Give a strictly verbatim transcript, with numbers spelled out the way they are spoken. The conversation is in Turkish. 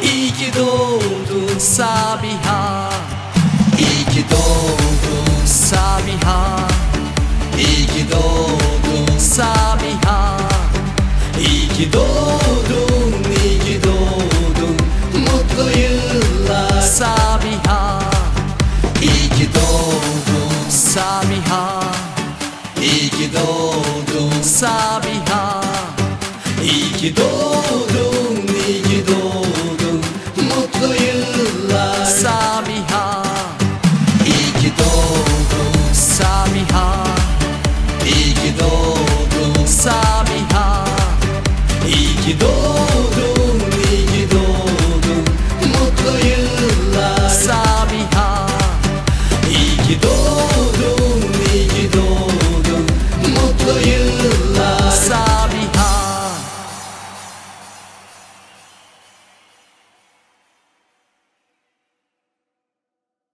İyi ki doğdun Sabiha, İyi ki doğdun Sabiha, İyi ki doğdun Sabiha, İyi ki doğdun, iyi ki doğdun, mutlu yıllar Sabiha. İyi ki doğdun Sabiha, İyi ki doğdun Sabiha, İyi ki doğdun, iyi ki doğdun, mutlu yıllar Sabiha. İyi ki doğdun Sabiha, İyi ki doğdun Sabiha, İyi ki doğdun.